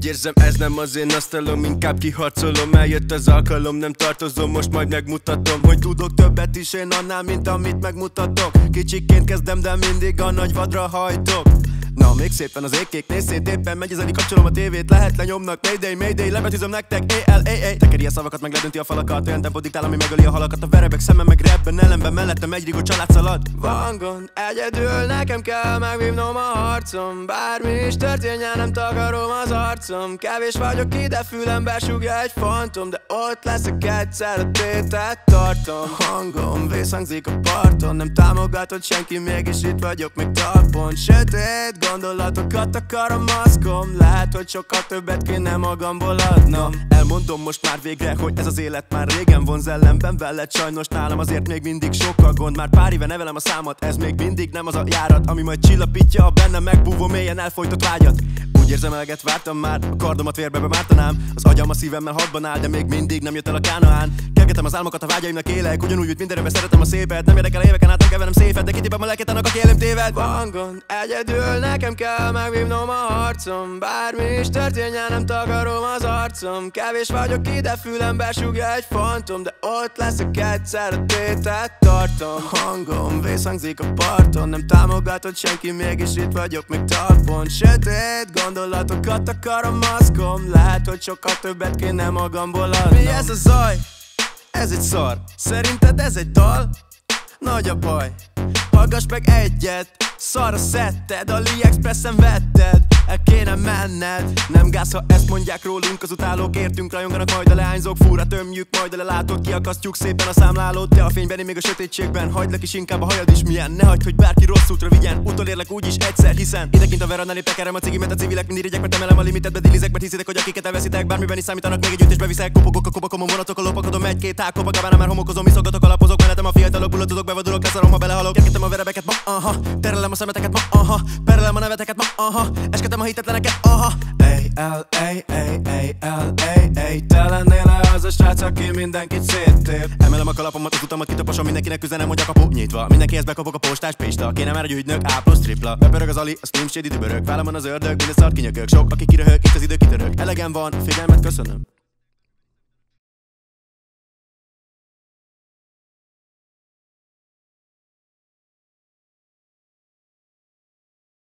Úgy érzem, ez nem az én asztalom, inkább kiharcolom. Eljött az alkalom, nem tartozom, most majd megmutatom, hogy tudok többet is én annál, mint amit megmutatok. Kicsiként kezdem, de mindig a nagy vadra hajtok. Na, még szépen az égkék néz szét, éppen megy ezeli, kapcsolom a tévét, lehet lenyomnak. Mayday, mayday, lebetűzöm nektek, ALAA. Tekeri a szavakat, meg ledönti a falakat, olyan tempót diktál, ami megöli a halakat. A verebek szemem meg rapben, ellenben mellettem egy rigó család szalad. Van gond, egyedül nekem kell megvívnom a harcom. Bármi is történjen, nem takarom az arcom. Kevés vagyok ide, fülembe súgja egy fantom, de ott leszek egyszer, a tétet tartom. Hangom vészhangzik a parton, nem támogatott senki, mégis itt vagyok még talpon. Sötét gondolatokat akar a maszkom, lehet, hogy sokkal többet kéne magamból adnom. Elmondom most már végre, hogy ez az élet már régen vonz, ellenben veled sajnos nálam azért még mindig sok a gond. Már pár éve nevelem a számat, ez még mindig nem az a járat, ami majd csillapítja a bennem megbúvó mélyen elfojtott vágyat. Úgy érzem, eleget vártam már, a kardomat vérbe bemártanám. Az agyam a szívemmel hadban áll, de még mindig nem jött el a Kánaán. Kergetem az álmokat, a vágyaimnak élek, ugyanúgy, mint mindenre szeretem a szépet. Nem érdekel éveken át, nem keverem széfet, de kitipem a lelket annak, aki elém téved. Van gond, egyedül nekem kell megvívnom a harcom. Bármi is történjen, nem takarom az arcom. Kevés vagyok ide, fülembe súgja egy fantom, de ott leszek egyszer, a tétet tartom. Hangom vészhangzik a parton, nem támogatott senki, mégis itt vagyok még talpon. Sötét gondolatokat akar a maszkom, lehet, hogy sokkal többet kéne magamból adnom. Mi ez a zaj? Ez egy szar. Szerinted ez egy dal? Nagy a baj. Hallgass meg egyet. Szar a szetted, AliExpressen vetted. El kéne menned. Nem gáz, ha ezt mondják rólunk. Az utálók értünk, rajonganak, majd a leányzók. Fúra tömjük, majd a lelátót, kiakasztjuk szépen a számlálót. Te a fényben, én még a sötétségben. Hagylak is inkább, a hajad is milyen. Ne hagyd, hogy bárki rossz útra vigyen. Utolérlek úgyis egyszer, hiszen idekint a verandán épp tekerem a cigimet. A civilek mind irigyek, mert emelem a limitet. Bedilizek, mert hiszitek, hogy akiket elveszitek, bármiben is számítanak, még egy ütésbe viszek. Kopogok a kopakomon, vonatok a lopakodom, egy-két hák Copacabana, már homokozom, iszogatok, alapozok, mellettem a fiatalok, bullatodok, bevadulok, leszarom, ha belehalok. Kergetem a verebeket, ma aha, terelem a szemeteket, ma aha, perelem a neveteket, ma aha, eskedem a hitetleneket, aha. Te lennél az a srác, aki mindenkit széttép. Emelem a kalapomat, az utamat kitaposom, mindenkinek üzenem, hogy a kapu nyitva. Mindenkihez bekapok a postás pista, kéne már egy ügynök, A+ tripla. Bepörög az Ali, a Slim Shady dübörög, vállamon az ördög, minden szart kinyökök. Sok, aki kiröhög, itt az idő kitörök. Elegem van, figyelmet köszönöm.